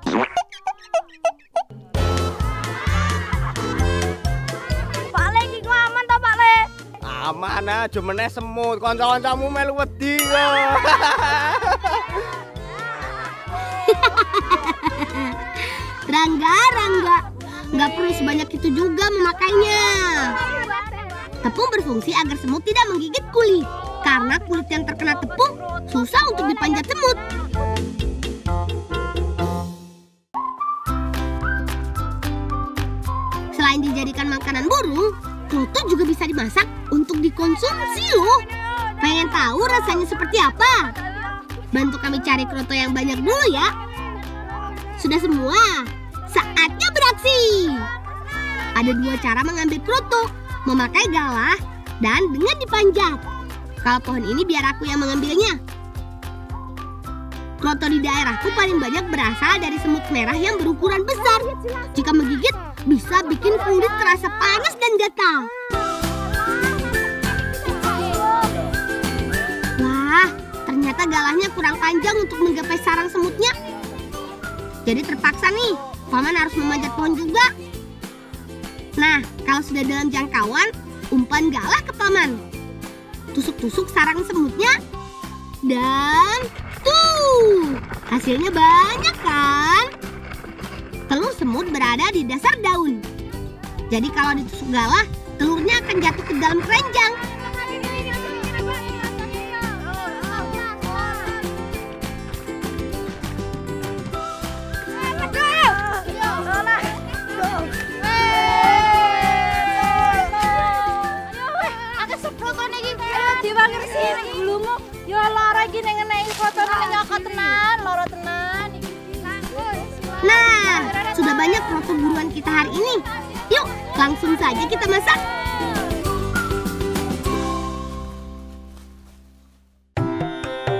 Pak Le iki aman ta Pak Le? Aman aja meneh semut, kanca-kancamu melu wedi kok. Rangga, nggak perlu sebanyak itu juga memakainya. Tepung berfungsi agar semut tidak menggigit kulit, karena kulit yang terkena tepung susah untuk dipanjat semut. Selain dijadikan makanan burung, kroto juga bisa dimasak untuk dikonsumsi loh. Pengen tahu rasanya seperti apa? Bantu kami cari kroto yang banyak dulu ya. Sudah semua, saatnya beraksi. Ada 2 cara mengambil kroto, memakai galah dan dengan dipanjat. Kalau pohon ini biar aku yang mengambilnya. Kroto di daerahku paling banyak berasal dari semut merah yang berukuran besar. Jika menggigit, bisa bikin kulit terasa panas dan gatal. Wah, ternyata galahnya kurang panjang untuk menggapai sarang semutnya. Jadi terpaksa nih, Paman harus memanjat pohon juga. Nah, kalau sudah dalam jangkauan, umpan galah ke Paman. Tusuk-tusuk sarang semutnya. Dan tuh, hasilnya banyak kan? Telur semut berada di dasar daun. Jadi kalau ditusuk galah, telurnya akan jatuh ke dalam keranjang. Nah, sudah banyak kroto buruan kita hari ini. Yuk, langsung saja kita masak.